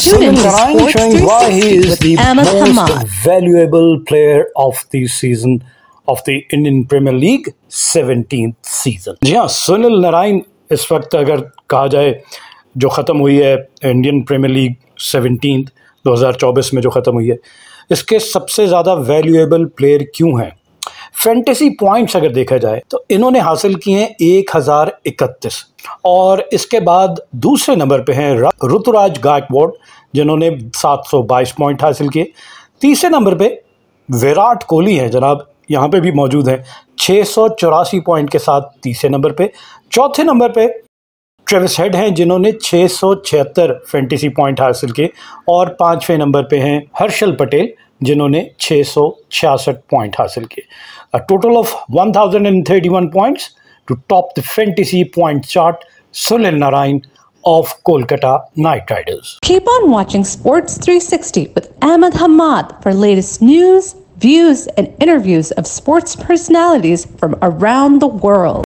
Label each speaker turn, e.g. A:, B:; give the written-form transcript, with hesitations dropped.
A: Sunil Narine showing why he is the most valuable player of the season of the Indian Premier League 17th season. जी हाँ, सुनील नारायण इस वक्त अगर कहा जाए जो ख़त्म हुई है इंडियन प्रीमियर लीग 17th 2024 में जो ख़त्म हुई है, इसके सबसे ज़्यादा वैल्यूएबल प्लेयर क्यों हैं? फैंटेसी पॉइंट्स अगर देखा जाए तो इन्होंने हासिल किए हैं 1031 और इसके बाद दूसरे नंबर पे हैं ऋतुराज गायकवाड़ जिन्होंने 722 पॉइंट हासिल किए। तीसरे नंबर पे विराट कोहली हैं जनाब, यहाँ पे भी मौजूद हैं 684 पॉइंट के साथ तीसरे नंबर पे। चौथे नंबर पे ट्रेविस हेड हैं जिन्होंने 676 फैंटेसी पॉइंट हासिल किए और पांचवें नंबर पे हैं हर्षल पटेल जिन्होंने 666 पॉइंट हासिल किए। A total of 1031 points to top the fantasy point chart. Sunil Narine of Kolkata Knight Riders.
B: Keep on watching Sports 360 with Ahmed Hamad for latest news, views, and interviews of sports personalities from around the world.